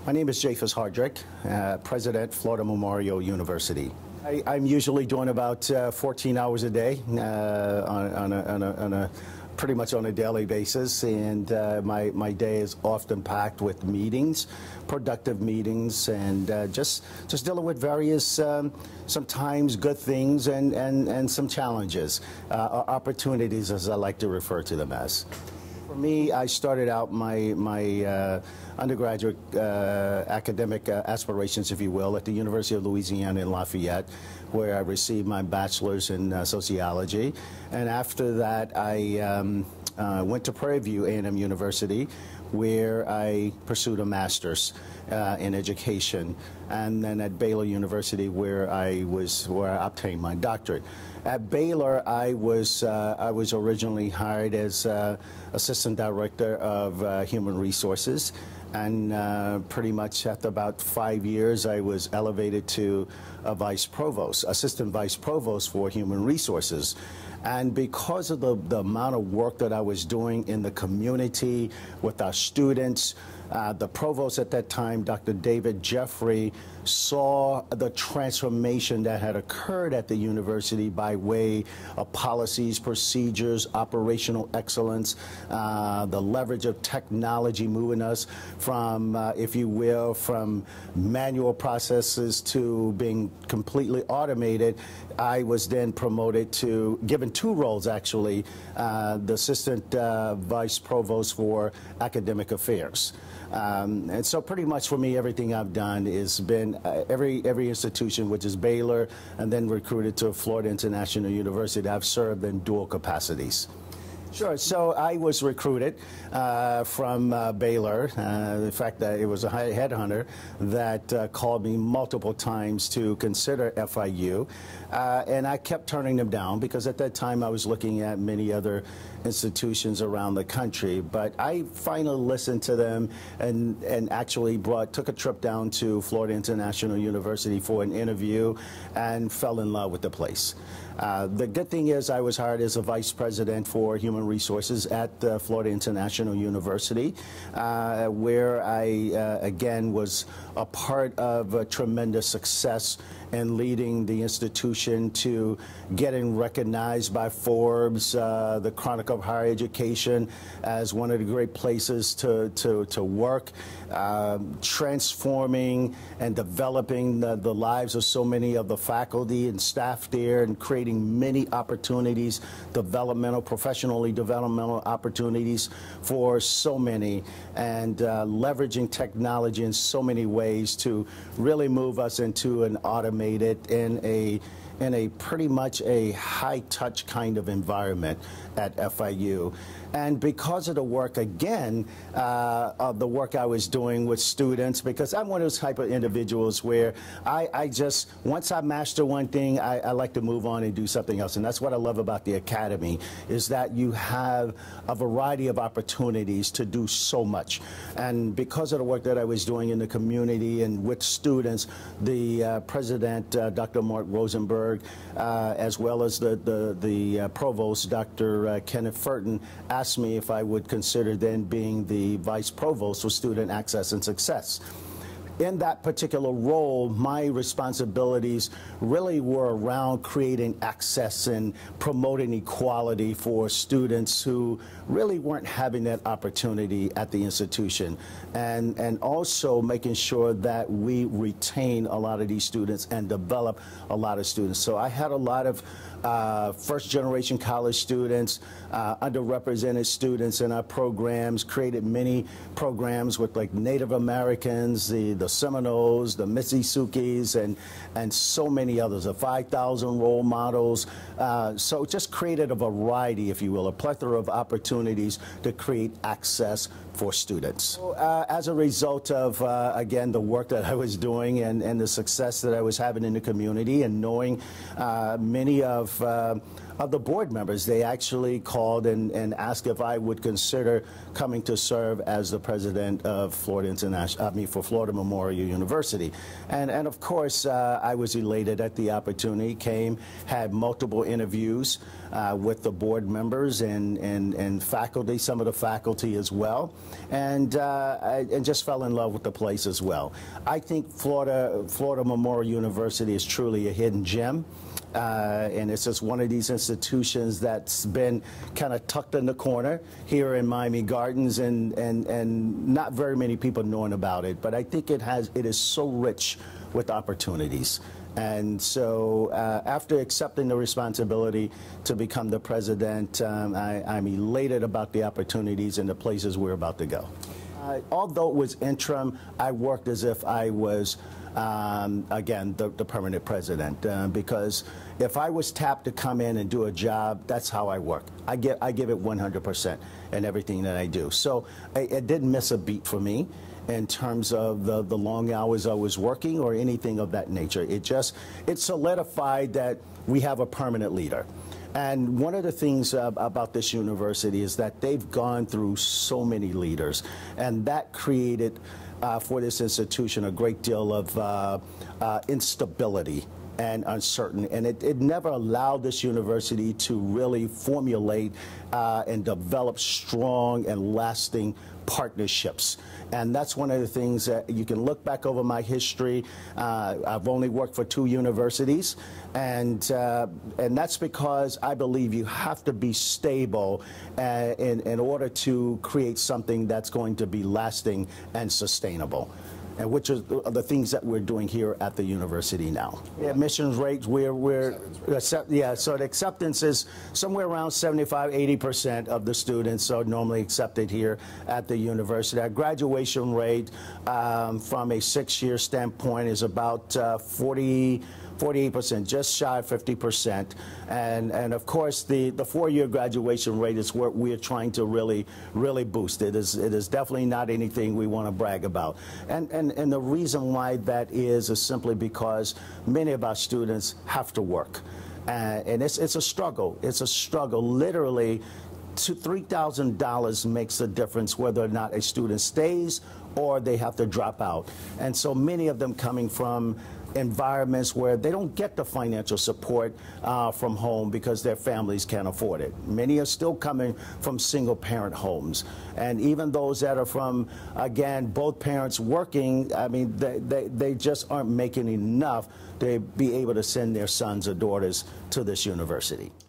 My name is Jaffus Hardrick, President, Florida Memorial University. I'm usually doing about 14 hours a day pretty much on a daily basis, and my day is often packed with meetings, productive meetings, and just dealing with various sometimes good things and some challenges, opportunities, as I like to refer to them as. For me, I started out my undergraduate academic aspirations, if you will, at the University of Louisiana in Lafayette, where I received my bachelor's in sociology. And after that, I went to Prairie View A&M University, where I pursued a master's in education, and then at Baylor University, where I obtained my doctorate. At Baylor, I was originally hired as assistant director of human resources, and pretty much after about 5 years, I was elevated to a vice provost, assistant vice provost for human resources. And because of the amount of work that I was doing in the community with our students, the provost at that time, Dr. David Jeffrey, saw the transformation that had occurred at the university by way of policies, procedures, operational excellence, the leverage of technology moving us from, if you will, from manual processes to being completely automated. I was then promoted to, given two roles actually, the assistant vice provost for academic affairs. And so pretty much for me, everything I've done has been every institution, which is Baylor, and then recruited to Florida International University. I've served in dual capacities. Sure. So I was recruited from Baylor. In fact, it was a headhunter that called me multiple times to consider FIU. And I kept turning them down because at that time I was looking at many other institutions around the country. But I finally listened to them and actually took a trip down to Florida International University for an interview and fell in love with the place. The good thing is I was hired as a vice president for human resources at Florida International University, where I, again, was a part of a tremendous success in leading the institution to getting recognized by Forbes, the Chronicle of Higher Education, as one of the great places to work, transforming and developing the lives of so many of the faculty and staff there, and creating many opportunities, professionally developmental opportunities for so many, and leveraging technology in so many ways to really move us into an automated, in a pretty much a high-touch kind of environment at FIU. And because of the work, again, of the work I was doing with students, because I'm one of those type of individuals where I just, once I master one thing, I like to move on and do something else. And that's what I love about the Academy, is that you have a variety of opportunities to do so much. And because of the work that I was doing in the community and with students, the president, Dr. Mark Rosenberg, as well as the provost, Dr. Kenneth Furton, asked me if I would consider then being the vice provost for student access and success. In that particular role, my responsibilities really were around creating access and promoting equality for students who really weren't having that opportunity at the institution, and also making sure that we retain a lot of these students and develop a lot of students. So I had a lot of first-generation college students, underrepresented students in our programs, created many programs with like Native Americans, the Seminoles, the Mississiukis, and so many others, the 5,000 role models. So just created a variety, if you will, a plethora of opportunities to create access for students. So, as a result of, again, the work that I was doing and the success that I was having in the community, and knowing many of the board members, they actually called and asked if I would consider coming to serve as the president of Florida for Florida Memorial University. And of course, I was elated at the opportunity, had multiple interviews with the board members and faculty, some of the faculty as well. and just fell in love with the place as well. I think Florida Memorial University is truly a hidden gem. And it's just one of these institutions that's been kind of tucked in the corner here in Miami Gardens, and not very many people knowing about it. But I think it is so rich with opportunities. And so after accepting the responsibility to become the president, I'm elated about the opportunities and the places we're about to go. Although it was interim, I worked as if I was again, the permanent president, because if I was tapped to come in and do a job, that's how I work. I give it 100% in everything that I do. So it didn't miss a beat for me in terms of the long hours I was working or anything of that nature. It solidified that we have a permanent leader. And one of the things about this university is that they've gone through so many leaders, and that created for this institution a great deal of instability and uncertainty, and it never allowed this university to really formulate and develop strong and lasting partnerships. And that's one of the things that you can look back over my history. I've only worked for 2 universities, and that's because I believe you have to be stable in order to create something that's going to be lasting and sustainable, and which are the things that we're doing here at the university now. Yeah, admissions rates, so the acceptance is somewhere around 75–80% of the students are normally accepted here at the university. Our graduation rate from a 6-year standpoint is about 48%, just shy of 50%, and of course the 4-year graduation rate is what we're trying to really boost. It is definitely not anything we want to brag about, and the reason why that is simply because many of our students have to work, and it's a struggle. It's a struggle. Literally, $3,000 makes a difference whether or not a student stays or they have to drop out, and so many of them coming from environments where they don't get the financial support from home because their families can't afford it. Many are still coming from single-parent homes, and even those that are from, again, both parents working, I mean, they just aren't making enough to be able to send their sons or daughters to this university.